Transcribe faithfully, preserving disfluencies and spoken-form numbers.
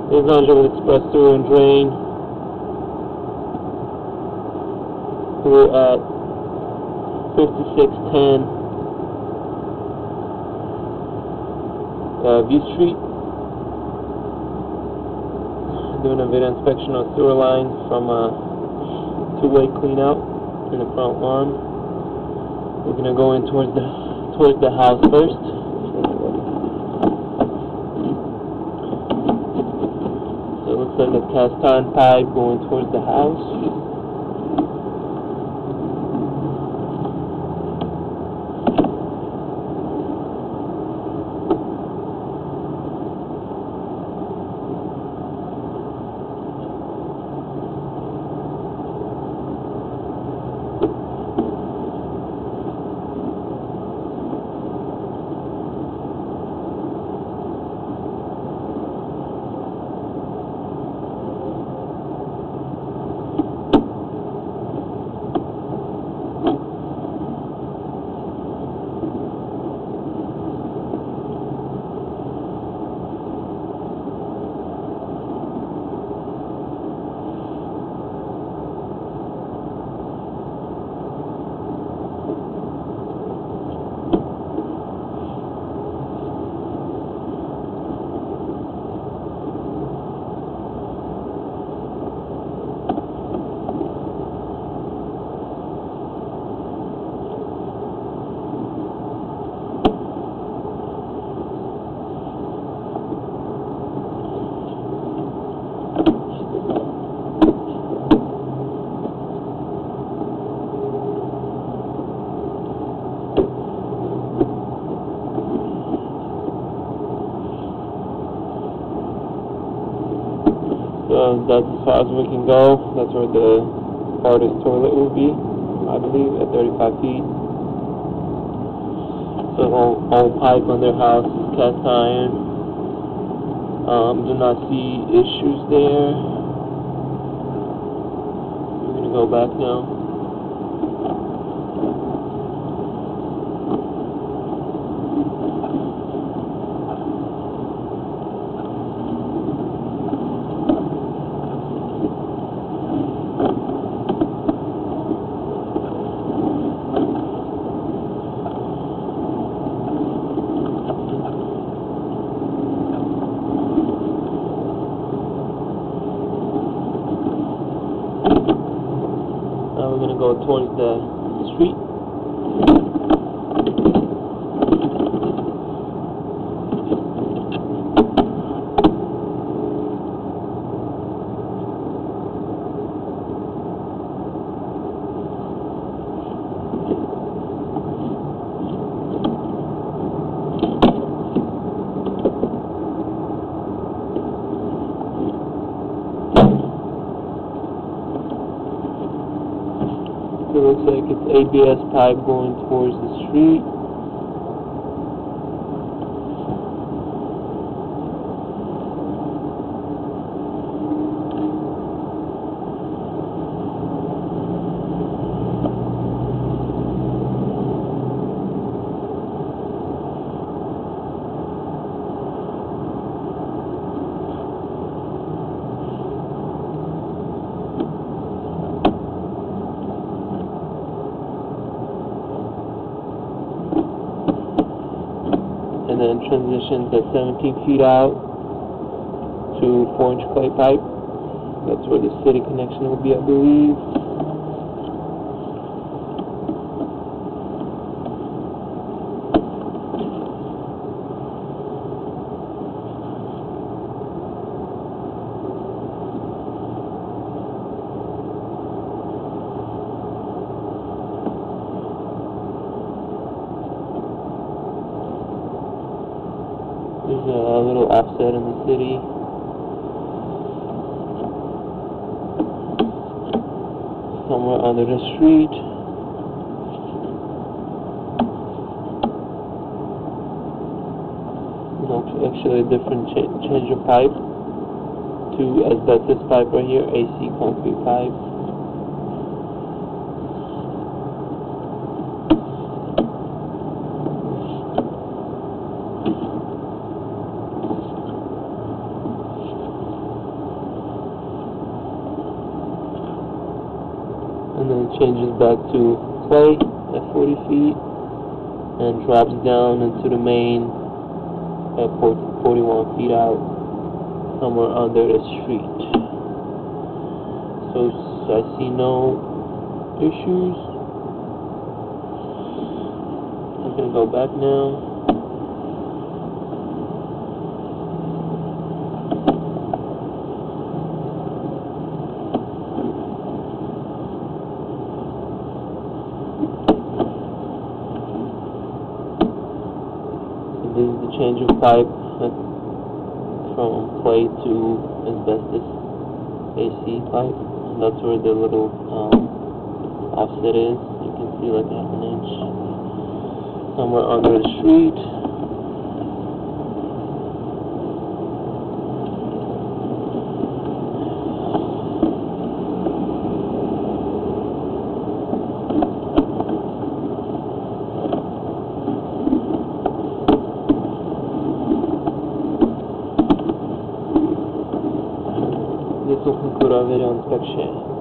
Evangel Express Sewer and Drain. We're at fifty-six ten uh, View Street. Doing a video inspection on sewer lines from a two-way clean out in the front lawn. We're gonna go in towards the towards the house first. So it looks like a cast iron pipe going towards the house. So that's as far as we can go. That's where the farthest toilet will be, I believe, at thirty-five feet. So all, all pipe on their house is cast iron. Um, do not see issues there. We're gonna go back now. Now we're going to go towards the street. It looks like it's A B S pipe going towards the street. And then transitions at seventeen feet out to four inch clay pipe. That's where the city connection will be, I believe. There's a little offset in the city. Somewhere under the street. No, actually a different cha change of pipe. To asbestos pipe right here, A C concrete pipe. and then it changes back to clay at forty feet and drops down into the main at forty-one feet out, somewhere under the street. So I see no issues. I'm gonna go back now. This is the change of pipe from clay to asbestos A C pipe. And that's where the little um, offset is. You can see like half an inch somewhere under the street. This will conclude our video inspection.